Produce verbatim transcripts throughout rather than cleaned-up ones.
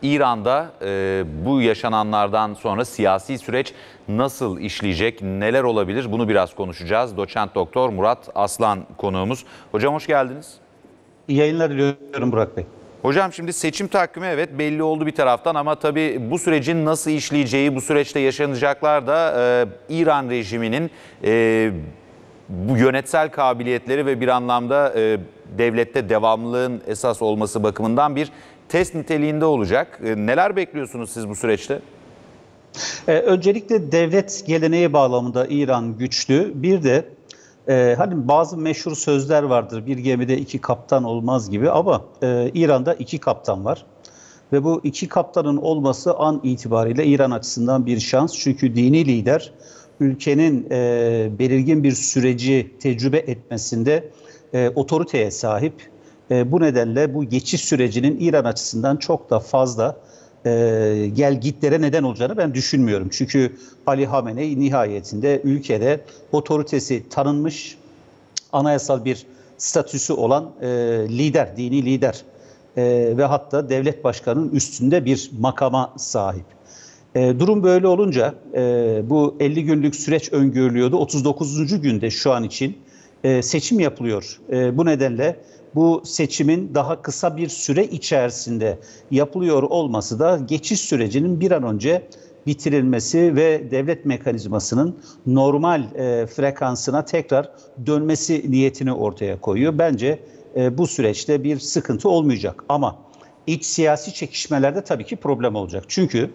İran'da e, bu yaşananlardan sonra siyasi süreç nasıl işleyecek, neler olabilir bunu biraz konuşacağız. Doçent Doktor Murat Aslan konuğumuz. Hocam hoş geldiniz. İyi yayınlar diliyorum Burak Bey. Hocam şimdi seçim takvimi evet belli oldu bir taraftan ama tabii bu sürecin nasıl işleyeceği, bu süreçte yaşanacaklar da e, İran rejiminin e, bu yönetsel kabiliyetleri ve bir anlamda e, devlette devamlılığın esas olması bakımından bir test niteliğinde olacak. E, neler bekliyorsunuz siz bu süreçte? Ee, öncelikle devlet geleneği bağlamında İran güçlü. Bir de e, hani bazı meşhur sözler vardır. Bir gemide iki kaptan olmaz gibi ama e, İran'da iki kaptan var. Ve bu iki kaptanın olması an itibariyle İran açısından bir şans. Çünkü dini lider ülkenin e, belirgin bir süreci tecrübe etmesinde e, otoriteye sahip. E, bu nedenle bu geçiş sürecinin İran açısından çok da fazla e, gel gitlere neden olacağını ben düşünmüyorum. Çünkü Ali Hamenei nihayetinde ülkede otoritesi tanınmış, anayasal bir statüsü olan e, lider, dini lider e, ve hatta devlet başkanının üstünde bir makama sahip. E, durum böyle olunca e, bu elli günlük süreç öngörülüyordu. otuz dokuzuncu günde şu an için e, seçim yapılıyor. E, bu nedenle bu seçimin daha kısa bir süre içerisinde yapılıyor olması da geçiş sürecinin bir an önce bitirilmesi ve devlet mekanizmasının normal e, frekansına tekrar dönmesi niyetini ortaya koyuyor. Bence e, bu süreçte bir sıkıntı olmayacak ama iç siyasi çekişmelerde tabii ki problem olacak. Çünkü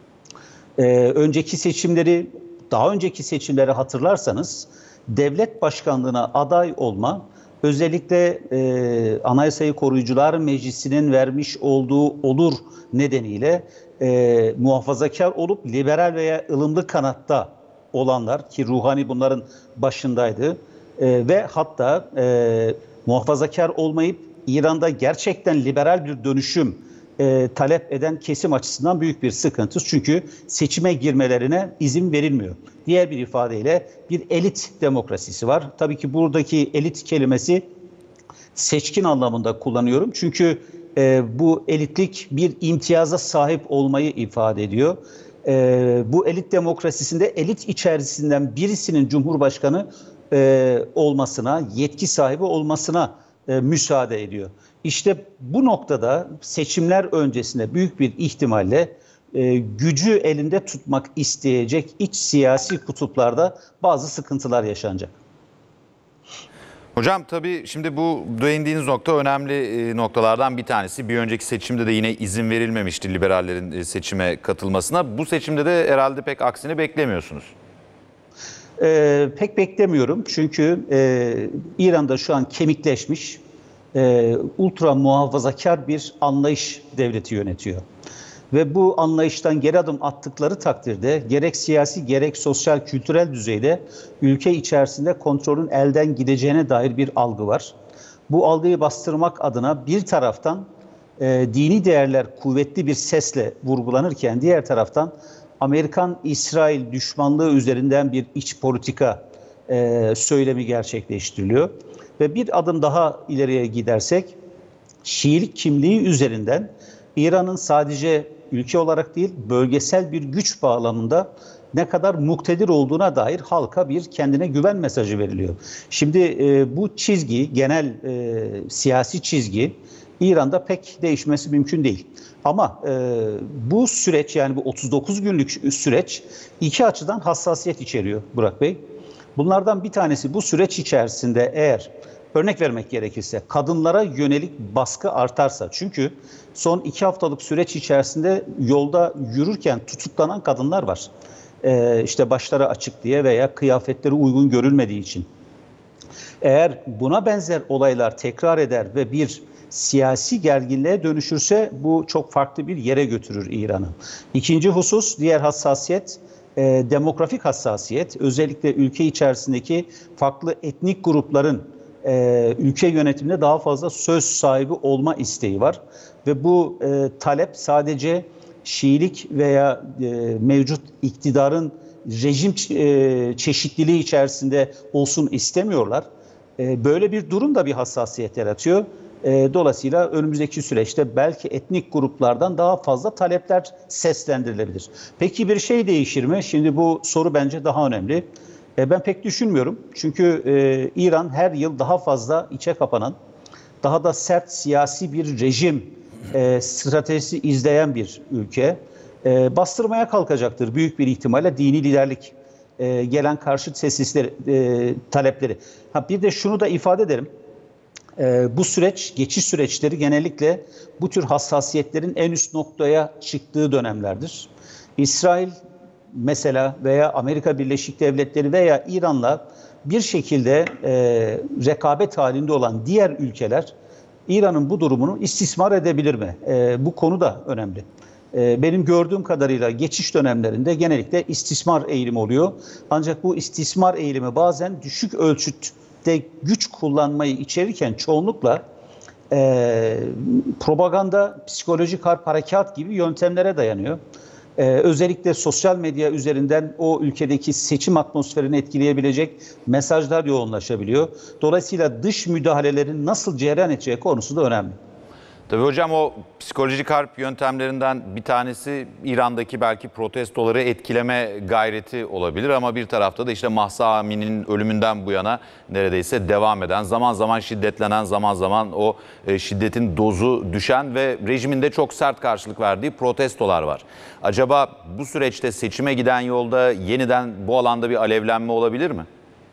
e, önceki seçimleri, daha önceki seçimleri hatırlarsanız devlet başkanlığına aday olma, özellikle e, Anayasayı Koruyucular Meclisi'nin vermiş olduğu olur nedeniyle e, muhafazakar olup liberal veya ılımlı kanatta olanlar ki Ruhani bunların başındaydı e, ve hatta e, muhafazakar olmayıp İran'da gerçekten liberal bir dönüşüm e, talep eden kesim açısından büyük bir sıkıntı. Çünkü seçime girmelerine izin verilmiyor. Diğer bir ifadeyle bir elit demokrasisi var. Tabii ki buradaki elit kelimesi seçkin anlamında kullanıyorum. Çünkü e, bu elitlik bir imtiyaza sahip olmayı ifade ediyor. E, bu elit demokrasisinde elit içerisinden birisinin cumhurbaşkanı e, olmasına, yetki sahibi olmasına e, müsaade ediyor. İşte bu noktada seçimler öncesinde büyük bir ihtimalle e, gücü elinde tutmak isteyecek iç siyasi kutuplarda bazı sıkıntılar yaşanacak. Hocam tabii şimdi bu değindiğiniz nokta önemli noktalardan bir tanesi. Bir önceki seçimde de yine izin verilmemişti liberallerin seçime katılmasına. Bu seçimde de herhalde pek aksini beklemiyorsunuz. Ee, pek beklemiyorum çünkü e, İran'da şu an kemikleşmiş, e, ultra muhafazakar bir anlayış devleti yönetiyor. Ve bu anlayıştan geri adım attıkları takdirde gerek siyasi gerek sosyal kültürel düzeyde ülke içerisinde kontrolün elden gideceğine dair bir algı var. Bu algıyı bastırmak adına bir taraftan e, dini değerler kuvvetli bir sesle vurgulanırken diğer taraftan Amerikan-İsrail düşmanlığı üzerinden bir iç politika e, söylemi gerçekleştiriliyor. Ve bir adım daha ileriye gidersek Şiilik kimliği üzerinden İran'ın sadece ülke olarak değil bölgesel bir güç bağlamında ne kadar muktedir olduğuna dair halka bir kendine güven mesajı veriliyor. Şimdi e, bu çizgi, genel e, siyasi çizgi İran'da pek değişmesi mümkün değil. Ama e, bu süreç yani bu otuz dokuz günlük süreç iki açıdan hassasiyet içeriyor Burak Bey. Bunlardan bir tanesi bu süreç içerisinde eğer örnek vermek gerekirse kadınlara yönelik baskı artarsa çünkü son iki haftalık süreç içerisinde yolda yürürken tutuklanan kadınlar var. Ee, işte başları açık diye veya kıyafetleri uygun görülmediği için. Eğer buna benzer olaylar tekrar eder ve bir siyasi gerginliğe dönüşürse bu çok farklı bir yere götürür İran'ı. İkinci husus, diğer hassasiyet, e, demografik hassasiyet. Özellikle ülke içerisindeki farklı etnik grupların e, ülke yönetiminde daha fazla söz sahibi olma isteği var. Ve bu e, talep sadece Şiilik veya e, mevcut iktidarın rejim e, çeşitliliği içerisinde olsun istemiyorlar. E, böyle bir durum da bir hassasiyet yaratıyor. E, dolayısıyla önümüzdeki süreçte belki etnik gruplardan daha fazla talepler seslendirilebilir. Peki bir şey değişir mi? Şimdi bu soru bence daha önemli. E, ben pek düşünmüyorum. Çünkü e, İran her yıl daha fazla içe kapanan, daha da sert siyasi bir rejim e, stratejisi izleyen bir ülke. E, bastırmaya kalkacaktır büyük bir ihtimalle dini liderlik e, gelen karşıt sesleri, e, talepleri. Ha, bir de şunu da ifade ederim. E, bu süreç, geçiş süreçleri genellikle bu tür hassasiyetlerin en üst noktaya çıktığı dönemlerdir. İsrail mesela veya Amerika Birleşik Devletleri veya İran'la bir şekilde e, rekabet halinde olan diğer ülkeler İran'ın bu durumunu istismar edebilir mi? E, bu konu da önemli. E, benim gördüğüm kadarıyla geçiş dönemlerinde genellikle istismar eğilimi oluyor. Ancak bu istismar eğilimi bazen düşük ölçütte güç kullanmayı içerirken çoğunlukla e, propaganda, psikolojik harp harekat gibi yöntemlere dayanıyor. Ee, özellikle sosyal medya üzerinden o ülkedeki seçim atmosferini etkileyebilecek mesajlar yoğunlaşabiliyor. Dolayısıyla dış müdahalelerin nasıl cereyan edeceği konusu da önemli. Tabii hocam, o psikolojik harp yöntemlerinden bir tanesi İran'daki belki protestoları etkileme gayreti olabilir. Ama bir tarafta da işte Mahsa Amini'nin ölümünden bu yana neredeyse devam eden, zaman zaman şiddetlenen, zaman zaman o şiddetin dozu düşen ve rejimin de çok sert karşılık verdiği protestolar var. Acaba bu süreçte seçime giden yolda yeniden bu alanda bir alevlenme olabilir mi?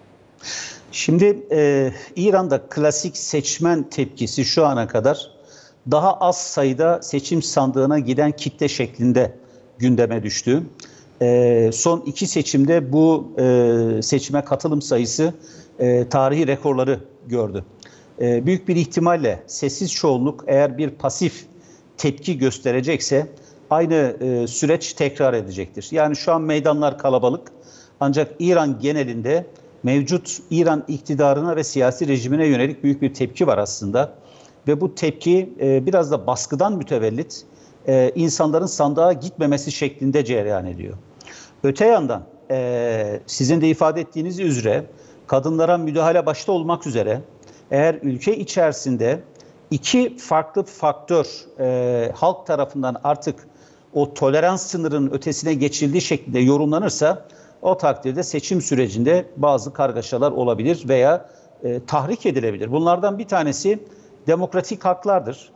Şimdi e, İran'da klasik seçmen tepkisi şu ana kadar daha az sayıda seçim sandığına giden kitle şeklinde gündeme düştü. E, son iki seçimde bu e, seçime katılım sayısı e, tarihi rekorları gördü. E, büyük bir ihtimalle sessiz çoğunluk eğer bir pasif tepki gösterecekse aynı e, süreç tekrar edecektir. Yani şu an meydanlar kalabalık ancak İran genelinde mevcut İran iktidarına ve siyasi rejimine yönelik büyük bir tepki var aslında. Ve bu tepki e, biraz da baskıdan mütevellit e, insanların sandığa gitmemesi şeklinde cereyan ediyor. Öte yandan e, sizin de ifade ettiğiniz üzere kadınlara müdahale başta olmak üzere eğer ülke içerisinde iki farklı faktör e, halk tarafından artık o tolerans sınırının ötesine geçildiği şekilde yorumlanırsa o takdirde seçim sürecinde bazı kargaşalar olabilir veya e, tahrik edilebilir. Bunlardan bir tanesi demokratik haklardır.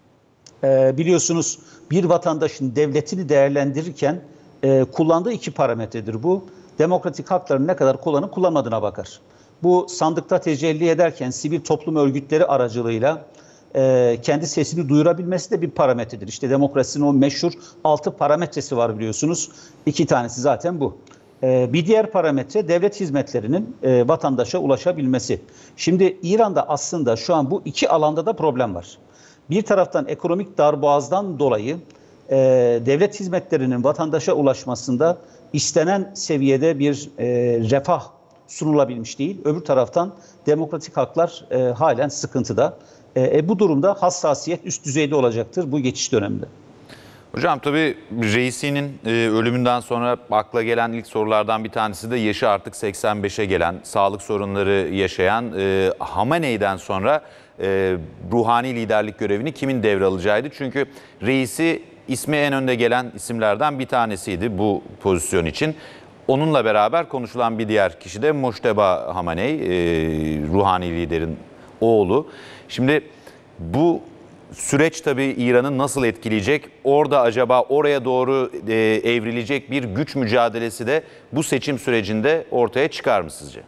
Ee, biliyorsunuz bir vatandaşın devletini değerlendirirken e, kullandığı iki parametredir bu. Demokratik haklarını ne kadar kullanıp kullanmadığına bakar. Bu sandıkta tecelli ederken sivil toplum örgütleri aracılığıyla e, kendi sesini duyurabilmesi de bir parametredir. İşte demokrasinin o meşhur altı parametresi var biliyorsunuz. İki tanesi zaten bu. Bir diğer parametre devlet hizmetlerinin e, vatandaşa ulaşabilmesi. Şimdi İran'da aslında şu an bu iki alanda da problem var. Bir taraftan ekonomik darboğazdan dolayı e, devlet hizmetlerinin vatandaşa ulaşmasında istenen seviyede bir e, refah sunulabilmiş değil. Öbür taraftan demokratik haklar e, halen sıkıntıda. E, bu durumda hassasiyet üst düzeyde olacaktır bu geçiş döneminde. Hocam tabii Reisi'nin e, ölümünden sonra akla gelen ilk sorulardan bir tanesi de yaşı artık seksen beşe gelen, sağlık sorunları yaşayan e, Hamenei'den sonra e, ruhani liderlik görevini kimin devralacağıydı. Çünkü Reisi ismi en önde gelen isimlerden bir tanesiydi bu pozisyon için. Onunla beraber konuşulan bir diğer kişi de Mojteba Hamenei, e, ruhani liderin oğlu. Şimdi bu süreç tabii İran'ı nasıl etkileyecek? Orada acaba oraya doğru e, evrilecek bir güç mücadelesi de bu seçim sürecinde ortaya çıkar mı sizce?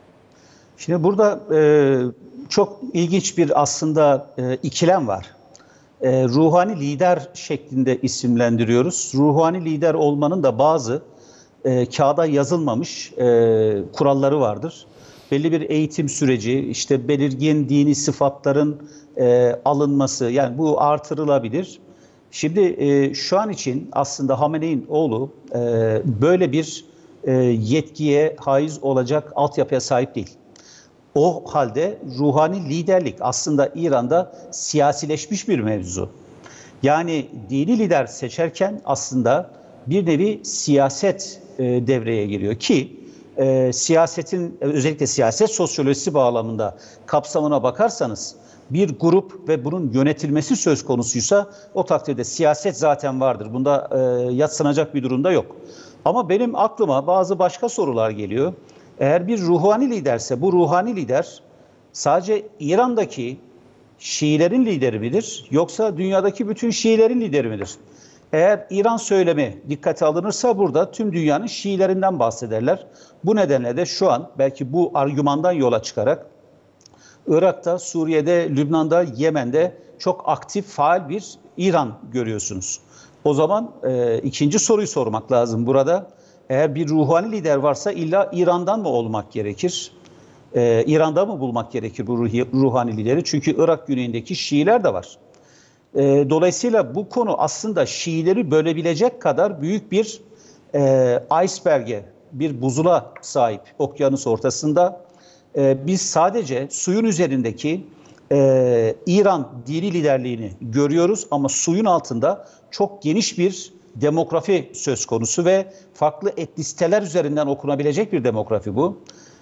Şimdi burada e, çok ilginç bir aslında e, ikilem var. E, ruhani lider şeklinde isimlendiriyoruz. Ruhani lider olmanın da bazı e, kağıda yazılmamış e, kuralları vardır. Belli bir eğitim süreci, işte belirgin dini sıfatların e, alınması, yani bu artırılabilir. Şimdi e, şu an için aslında Hamenei'nin oğlu e, böyle bir e, yetkiye haiz olacak altyapıya sahip değil. O halde ruhani liderlik aslında İran'da siyasileşmiş bir mevzu. Yani dini lider seçerken aslında bir nevi siyaset e, devreye giriyor ki e, siyasetin özellikle siyaset sosyolojisi bağlamında kapsamına bakarsanız bir grup ve bunun yönetilmesi söz konusuysa o takdirde siyaset zaten vardır. Bunda e, yadsınacak bir durumda yok. Ama benim aklıma bazı başka sorular geliyor. Eğer bir ruhani liderse bu ruhani lider sadece İran'daki Şiilerin lideri midir yoksa dünyadaki bütün Şiilerin lideri midir? Eğer İran söylemi dikkate alınırsa burada tüm dünyanın Şiilerinden bahsederler. Bu nedenle de şu an belki bu argümandan yola çıkarak Irak'ta, Suriye'de, Lübnan'da, Yemen'de çok aktif, faal bir İran görüyorsunuz. O zaman e, ikinci soruyu sormak lazım burada. Eğer bir ruhani lider varsa illa İran'dan mı olmak gerekir? Ee, İran'da mı bulmak gerekir bu ruhi, ruhani lideri? Çünkü Irak güneyindeki Şiiler de var. Ee, dolayısıyla bu konu aslında Şiileri bölebilecek kadar büyük bir e, iceberg'e, bir buzula sahip okyanus ortasında. E, biz sadece suyun üzerindeki e, İran dini liderliğini görüyoruz ama suyun altında çok geniş bir demografi söz konusu ve farklı etnisiteler üzerinden okunabilecek bir demografi bu.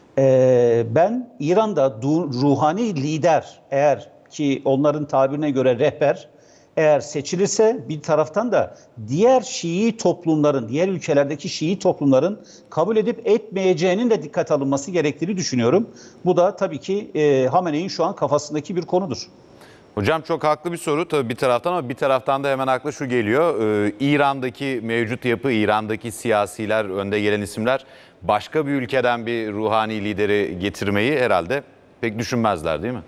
Ee, ben İran'da ruhani lider, eğer ki onların tabirine göre rehber, eğer seçilirse bir taraftan da diğer Şii toplumların, diğer ülkelerdeki Şii toplumların kabul edip etmeyeceğinin de dikkat alınması gerektiğini düşünüyorum. Bu da tabii ki e, Hamene'nin şu an kafasındaki bir konudur. Hocam çok haklı bir soru tabii bir taraftan ama bir taraftan da hemen akla şu geliyor. Ee, İran'daki mevcut yapı, İran'daki siyasiler, önde gelen isimler başka bir ülkeden bir ruhani lideri getirmeyi herhalde pek düşünmezler değil mi?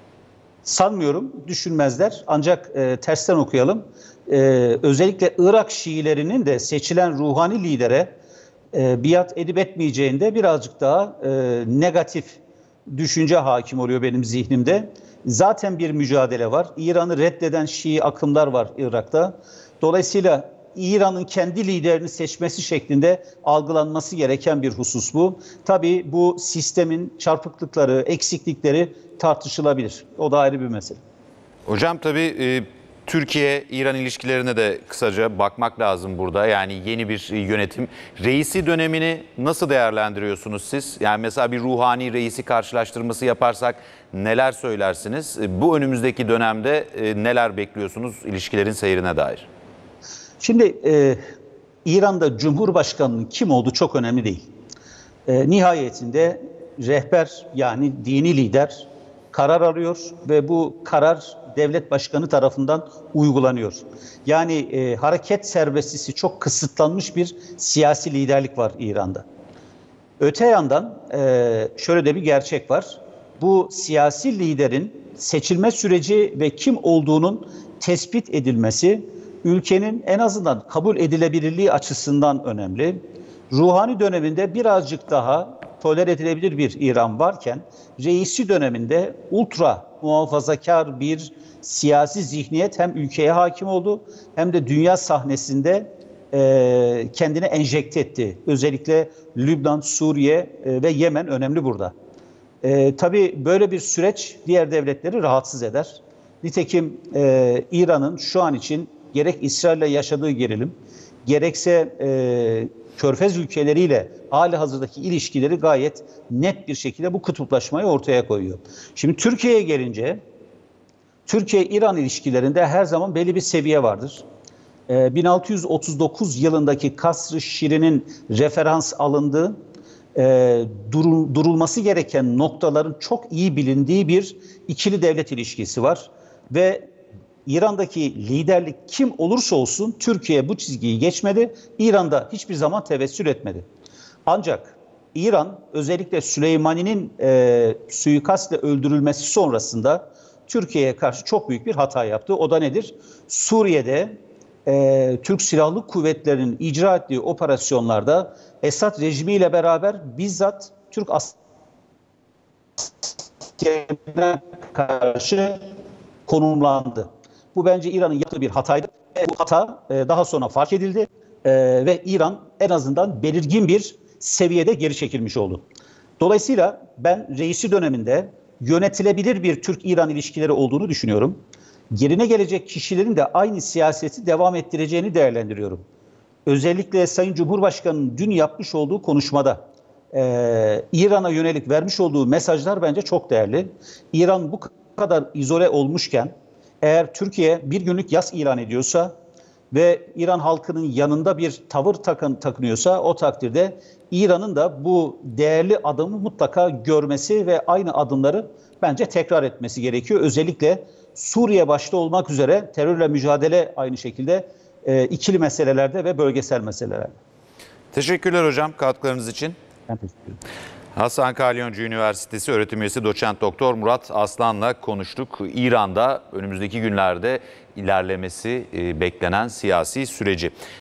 Sanmıyorum, düşünmezler. Ancak e, tersten okuyalım. E, özellikle Irak Şiilerinin de seçilen ruhani lidere e, biat edip etmeyeceğinde birazcık daha e, negatif düşünce hakim oluyor benim zihnimde. Zaten bir mücadele var. İran'ı reddeden Şii akımlar var Irak'ta. Dolayısıyla İran'ın kendi liderini seçmesi şeklinde algılanması gereken bir husus bu. Tabii bu sistemin çarpıklıkları, eksiklikleri tartışılabilir. O da ayrı bir mesele. Hocam tabii e, Türkiye-İran ilişkilerine de kısaca bakmak lazım burada. Yani yeni bir yönetim. Reisi dönemini nasıl değerlendiriyorsunuz siz? Yani mesela bir ruhani reisi karşılaştırması yaparsak neler söylersiniz? Bu önümüzdeki dönemde e, neler bekliyorsunuz ilişkilerin seyrine dair? Şimdi e, İran'da Cumhurbaşkanı'nın kim olduğu çok önemli değil. E, nihayetinde rehber yani dini lider karar alıyor ve bu karar devlet başkanı tarafından uygulanıyor. Yani e, hareket serbestisi çok kısıtlanmış bir siyasi liderlik var İran'da. Öte yandan e, şöyle de bir gerçek var. Bu siyasi liderin seçilme süreci ve kim olduğunun tespit edilmesi ülkenin en azından kabul edilebilirliği açısından önemli. Ruhani döneminde birazcık daha tolere edilebilir bir İran varken reisi döneminde ultra muhafazakar bir siyasi zihniyet hem ülkeye hakim oldu hem de dünya sahnesinde e, kendine enjekte etti. Özellikle Lübnan, Suriye e, ve Yemen önemli burada. E, tabii böyle bir süreç diğer devletleri rahatsız eder. Nitekim e, İran'ın şu an için gerek İsrail'le yaşadığı gerilim, gerekse e, Körfez ülkeleriyle hali hazırdaki ilişkileri gayet net bir şekilde bu kutuplaşmayı ortaya koyuyor. Şimdi Türkiye'ye gelince, Türkiye-İran ilişkilerinde her zaman belli bir seviye vardır. E, bin altı yüz otuz dokuz yılındaki Kasr-ı Şirin'in referans alındığı, e, durul, durulması gereken noktaların çok iyi bilindiği bir ikili devlet ilişkisi var. Ve İran'daki liderlik kim olursa olsun Türkiye bu çizgiyi geçmedi. İran'da hiçbir zaman tevessül etmedi. Ancak İran özellikle Süleymani'nin e, suikastle öldürülmesi sonrasında Türkiye'ye karşı çok büyük bir hata yaptı. O da nedir? Suriye'de e, Türk Silahlı Kuvvetleri'nin icra ettiği operasyonlarda Esad rejimiyle beraber bizzat Türk askerlerine karşı konumlandı. Bu bence İran'ın yaptığı bir hataydı. Bu hata e, daha sonra fark edildi e, ve İran en azından belirgin bir seviyede geri çekilmiş oldu. Dolayısıyla ben reisi döneminde yönetilebilir bir Türk-İran ilişkileri olduğunu düşünüyorum. Yerine gelecek kişilerin de aynı siyaseti devam ettireceğini değerlendiriyorum. Özellikle Sayın Cumhurbaşkanı'nın dün yapmış olduğu konuşmada e, İran'a yönelik vermiş olduğu mesajlar bence çok değerli. İran bu kadar izole olmuşken eğer Türkiye bir günlük yas ilan ediyorsa ve İran halkının yanında bir tavır takın, takınıyorsa o takdirde İran'ın da bu değerli adımı mutlaka görmesi ve aynı adımları bence tekrar etmesi gerekiyor. Özellikle Suriye başta olmak üzere terörle mücadele aynı şekilde e, ikili meselelerde ve bölgesel meselelerde. Teşekkürler hocam katkılarınız için. Ben teşekkür ederim. Hasan Kalyoncu Üniversitesi öğretim üyesi doçent doktor Murat Aslan'la konuştuk. İran'da önümüzdeki günlerde ilerlemesi beklenen siyasi süreci.